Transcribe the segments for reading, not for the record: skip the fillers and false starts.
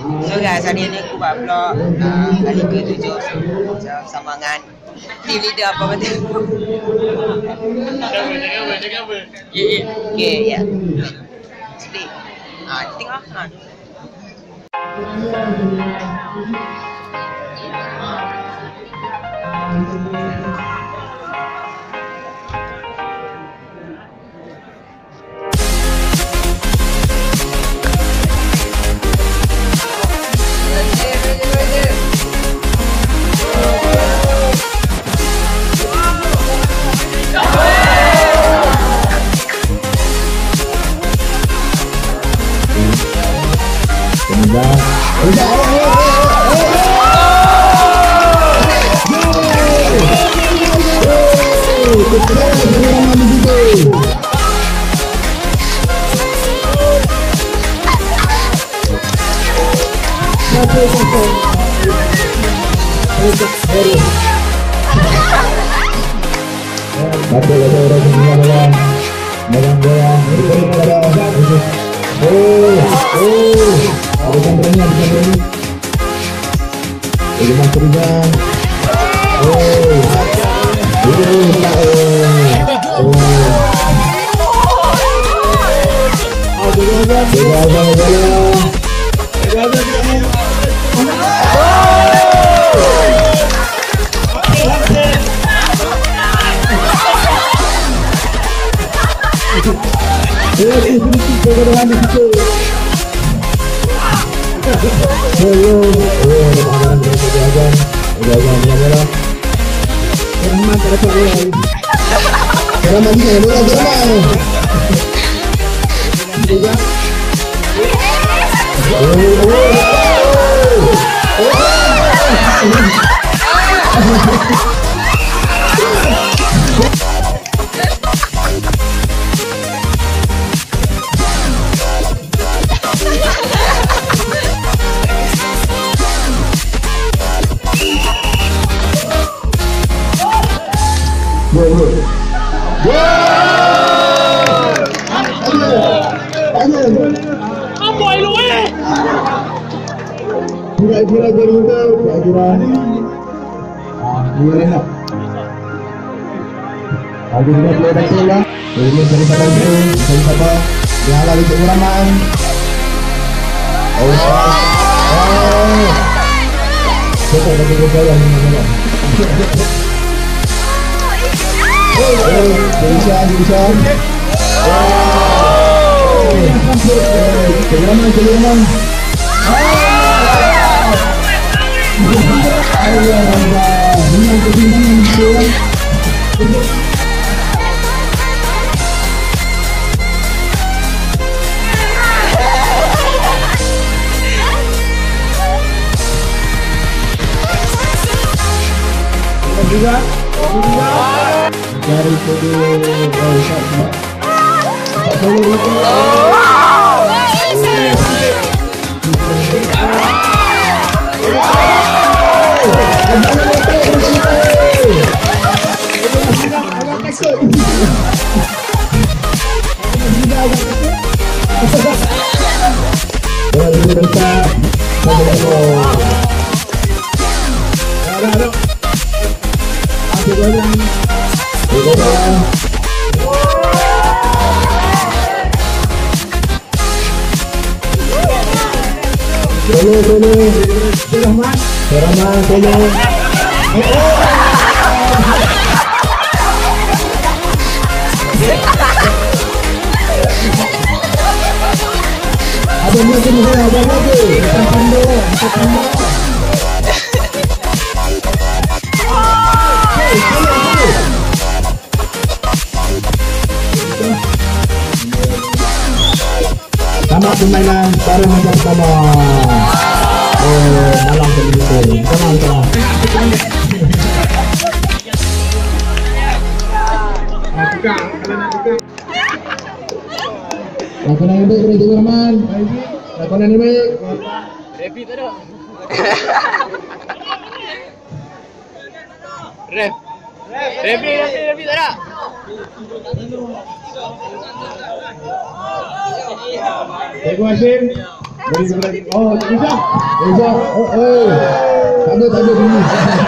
So guys, hari ni aku buat vlog kali ke-7 macam sama dengan team leader apa betul. Cakap apa? Okay, ya. Split. Tengok. Sama permainan para macam sama. Malam terlibat. Sama. Tukar, kalau nak tukar. Lakonan yang baik boleh tukar Rahman. Lakonan yang baik. Refi tak ada. Refi tak ada. Cikgu Hashim. Oh, bisa. Bisa. Oh. Tak ada bunyi.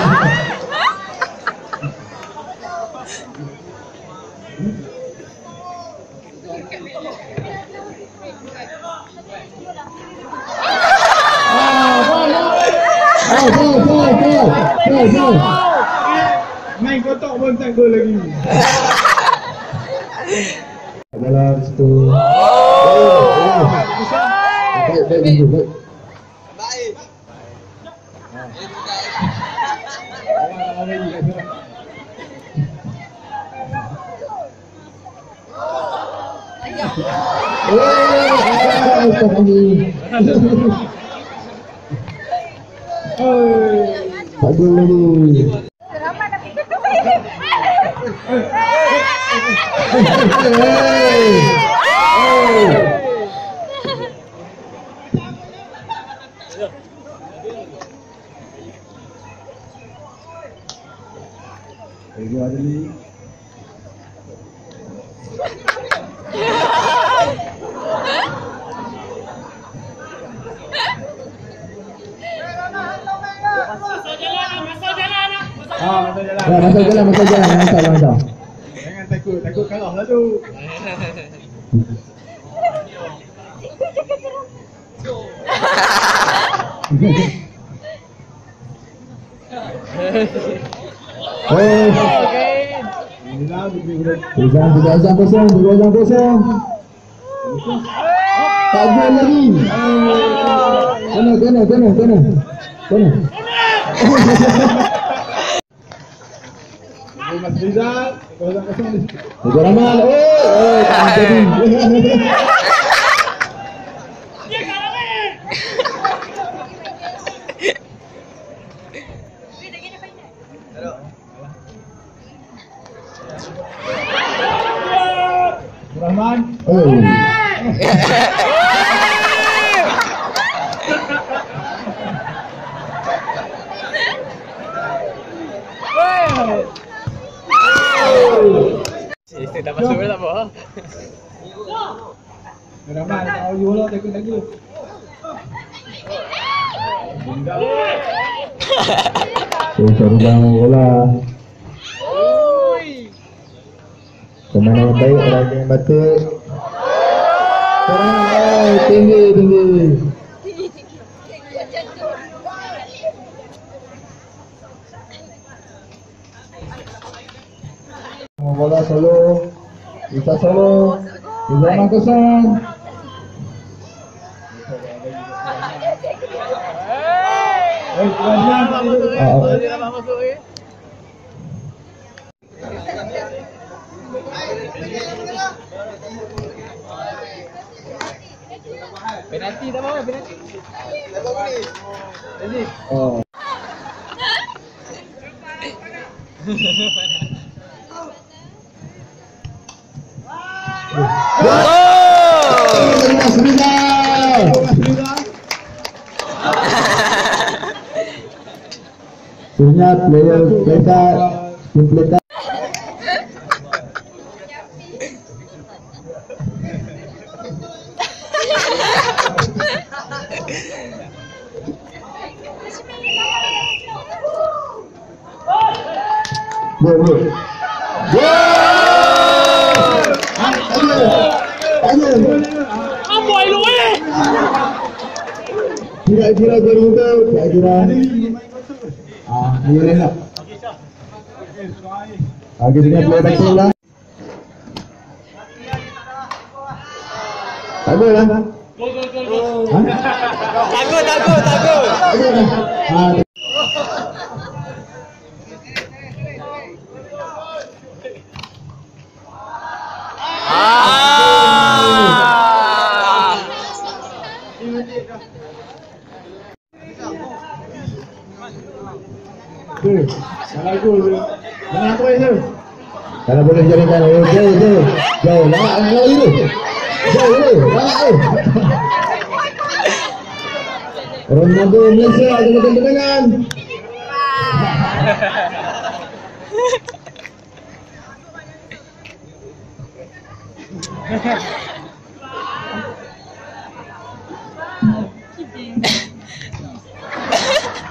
Go. Main kotak pun tak gol lagi. Adalah situ. Baik. Tak gol lagi. Masuk jalan. Jangan takut kalah lah tu. Tiga kosong. Tak gol lagi. Kena. Mas Rizal, 0-0. Tiga Ramal. Tak jadi. Rahman. Tak masuk tak apa. Rahman, kau bola takut. Sorang bola. Pemain yang baik, orang yang batuk. Tinggi. Bola Solo, bisa Solo, 3-0. Penalti tak apa, penalti. Oh. Punya player kita Kira-kira beruntung, kira-kira. Ini lah. Akhirnya play back lah. Takut lah. Takut. Salah gol. Mana aku itu? Kalau boleh jadikan jauh. Lawak itu. Lawak. Ronaldo Malaysia ada ketenangan.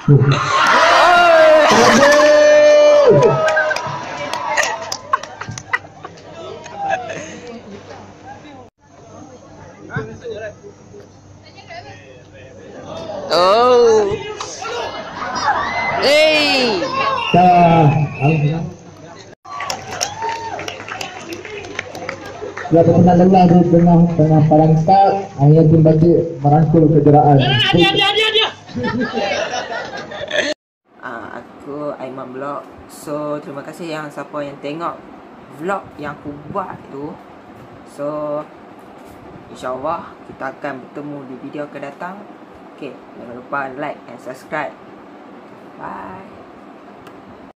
Oh. Hey. Ya, tengah lelah di tengah perangkap, hanya tim bagi merangkul kejuaraan. Aku Aiman Vlog. So terima kasih yang siapa yang tengok vlog yang aku buat tu. So InsyaAllah kita akan bertemu di video akan datang. Okay, jangan lupa like and subscribe. Bye.